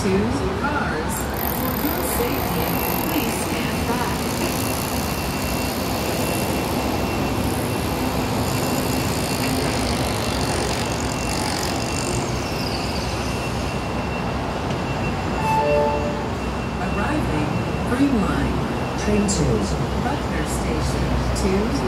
2 cars. For your safety, please stand back. Arriving, Green Line, Train 2, Butler Station, 2